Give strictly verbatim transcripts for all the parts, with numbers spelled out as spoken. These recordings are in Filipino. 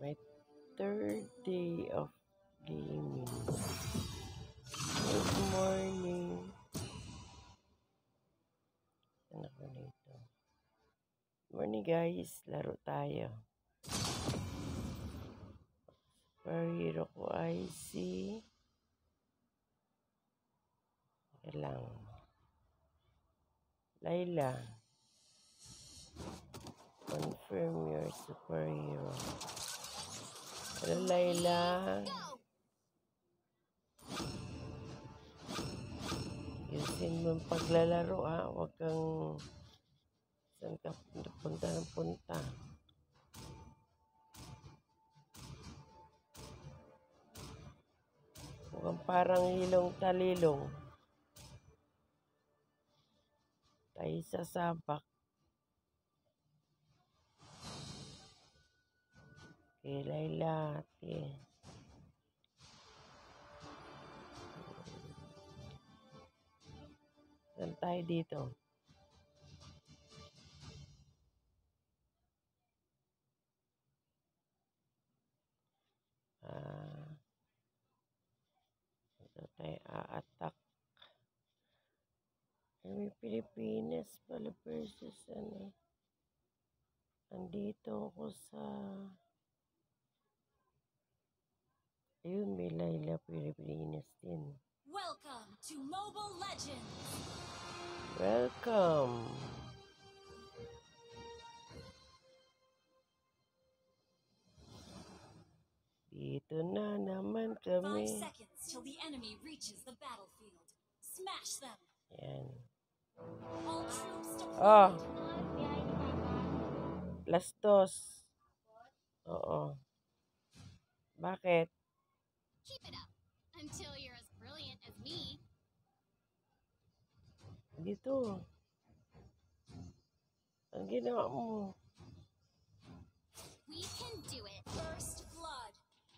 My third day of gaming. Good morning. Ano ko nito? Morning guys, laro tayo. Superhero ko ay si Lang. Layla. Confirm your superhero. Hello Layla. Yusin mo ang paglalaro ha. Huwag kang saan ka punta ng punta. Huwag parang hilong talilong. Tayo sa sabak. Okay, Layla. Okay. Saan tayo dito? Ah, ito tayo a-attack. May Pilipinas pala versus ano. Andito ako sa... Ayun, may Layla Pilipinas din. Welcome to Mobile Legends. Welcome. Dito na naman kami. Five seconds till the enemy reaches the battlefield. Smash them. Yan. All troops deployed. Oh. Plus dos. Oo. Bakit? Keep it up until you're as brilliant as me. Dito. Ang ginawa mo. We can do it. First blood.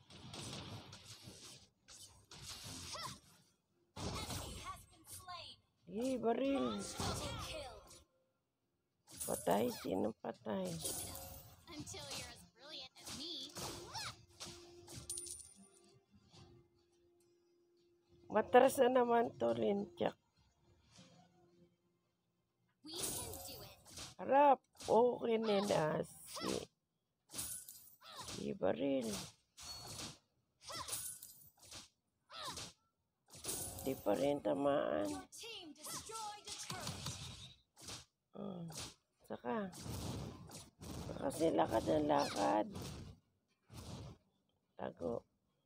Enemy has been slain. Eh, baril. Double kill. Patay. Sinong patay? Keep it up until you're as brilliant as me. Matras na naman to, Linchak. We can do it. Harap. Okay na si. Si baril. Di pa rin tamaan. Your team destroyed a turret. Hmm. Saka. Kasi lakad ng lakad. Tago.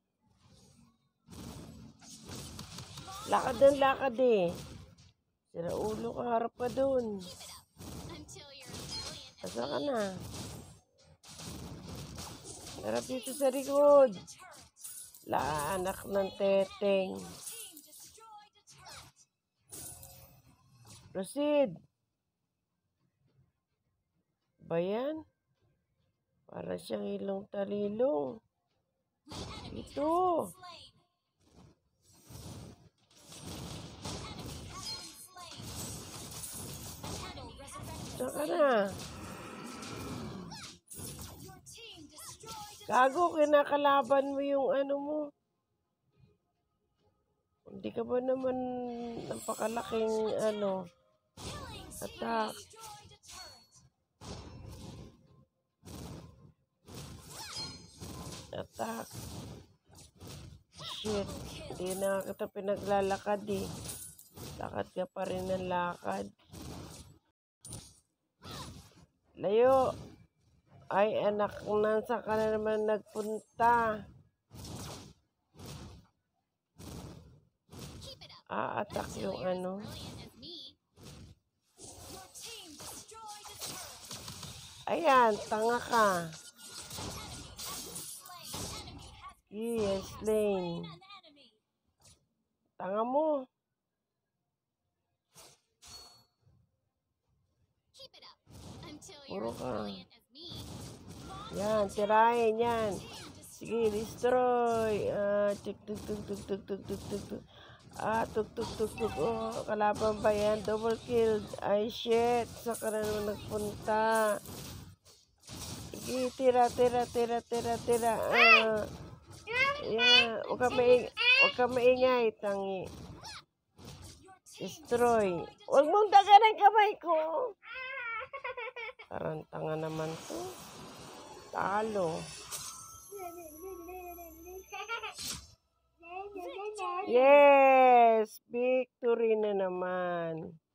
Lakad ng lakad eh. Sira ulo ka, harap ka dun. Keep it up until you're as brilliant as Asa ka me. na? Harap dito sa likod. The turret. La, anak ng teteng. Your team destroyed a turret. Proceed. Ba yan? Para siyang ilong talilong. The enemy has Ito. been slain. Enemy has been slain. Enemy has been Saan ka slain. na? Your team destroyed a Gago, kinakalaban mo yung ano mo. Hindi ka ba naman napakalaking ano, killing spree. attack. Destroyed a turret. Attack. Shit. Hindi na kita pinaglalakad eh. Lakad ka pa rin ng lakad. Layo. Ay anak, nasa ka na naman nagpunta. Keep it up Ah, attack until yung you're as ano. brilliant as me. Your team destroyed a turret. Ayan, tanga ka. Enemy has been slain. Enemy has Yes, Lane. slain an enemy. Tanga mo. Keep it up until Puro you're as ka. brilliant as me. Yan, tirahin yan. Sige, destroy. Ah, tuk tuk tuk tuk tuk tuk tuk tuk tuk. Ah, tuk tuk tuk tuk. Oh, kalaban ba yan? Double kill. Ay, shit. Saan ka na naman nagpunta? Sige, tira, tira, tira, tira, tira. Ah, yeah. Huwag ka maing, huwag ka maingay, tangi. Destroy. Huwag mong dagan ang kamay ko. Tarantanga naman to. Talo. Yes! Victory na naman.